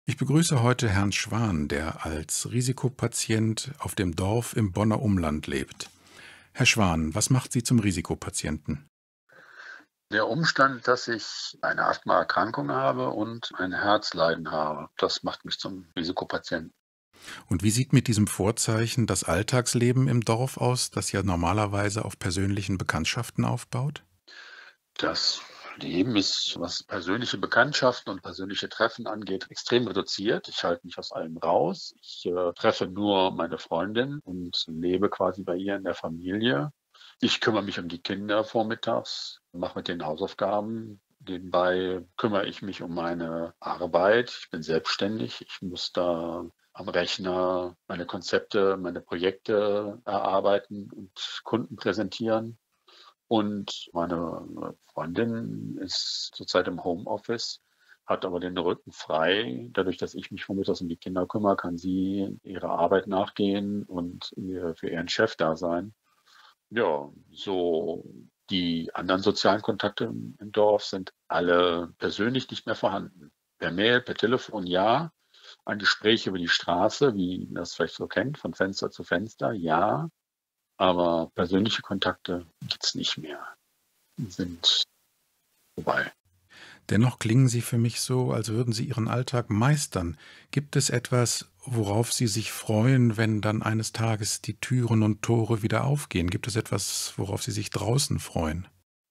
Ich begrüße heute Herrn Schwan, der als Risikopatient auf dem Dorf im Bonner Umland lebt. Herr Schwan, was macht Sie zum Risikopatienten? Der Umstand, dass ich eine Asthmaerkrankung habe und ein Herzleiden habe, das macht mich zum Risikopatienten. Und wie sieht mit diesem Vorzeichen das Alltagsleben im Dorf aus, das ja normalerweise auf persönlichen Bekanntschaften aufbaut? Das Leben ist, was persönliche Bekanntschaften und persönliche Treffen angeht, extrem reduziert. Ich halte mich aus allem raus. Ich treffe nur meine Freundin und lebe quasi bei ihr in der Familie. Ich kümmere mich um die Kinder vormittags, mache mit den Hausaufgaben. Nebenbei kümmere ich mich um meine Arbeit. Ich bin selbstständig. Ich muss da am Rechner meine Konzepte, meine Projekte erarbeiten und Kunden präsentieren. Und meine Freundin ist zurzeit im Homeoffice, hat aber den Rücken frei. Dadurch, dass ich mich vormittags um die Kinder kümmere, kann sie ihrer Arbeit nachgehen und für ihren Chef da sein. Ja, so die anderen sozialen Kontakte im Dorf sind alle persönlich nicht mehr vorhanden. Per Mail, per Telefon ja, ein Gespräch über die Straße, wie man das vielleicht so kennt, von Fenster zu Fenster, ja, aber persönliche Kontakte gibt's nicht mehr, sind vorbei. Dennoch klingen Sie für mich so, als würden Sie Ihren Alltag meistern. Gibt es etwas, worauf Sie sich freuen, wenn dann eines Tages die Türen und Tore wieder aufgehen? Gibt es etwas, worauf Sie sich draußen freuen?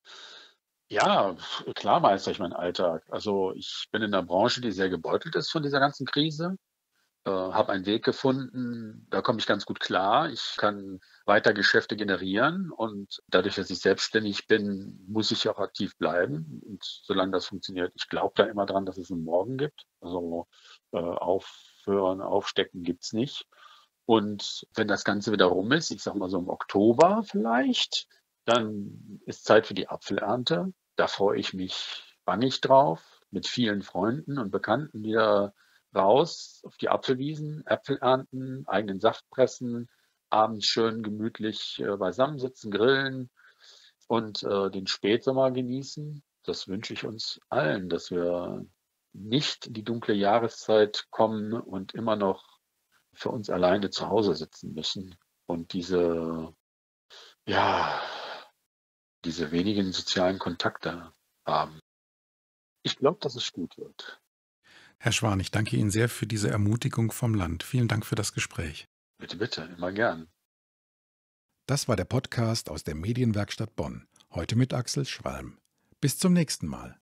Ja, klar meistere ich meinen Alltag. Also, ich bin in 'ner Branche, die sehr gebeutelt ist von dieser ganzen Krise. Habe einen Weg gefunden, da komme ich ganz gut klar. Ich kann weiter Geschäfte generieren und dadurch, dass ich selbstständig bin, muss ich auch aktiv bleiben. Und solange das funktioniert, ich glaube da immer dran, dass es 'n Morgen gibt. Also, aufhören, aufstecken gibt's nicht. Und wenn das Ganze wieder rum ist, ich sage mal so im Oktober vielleicht, dann ist Zeit für die Apfelernte. Da freue ich mich bangig drauf, mit vielen Freunden und Bekannten wieder raus auf die Apfelwiesen, Äpfel ernten, eigenen Saft pressen, abends schön gemütlich, beisammensitzen, grillen und den Spätsommer genießen. Das wünsche ich uns allen, dass wir nicht in die dunkle Jahreszeit kommen und immer noch für uns alleine zu Hause sitzen müssen und ja, diese wenigen sozialen Kontakte haben. Ich glaube, dass es gut wird. Herr Schwan, ich danke Ihnen sehr für diese Ermutigung vom Land. Vielen Dank für das Gespräch. Bitte, bitte, immer gern. Das war der Podcast aus der Medienwerkstatt Bonn. Heute mit Axel Schwalm. Bis zum nächsten Mal.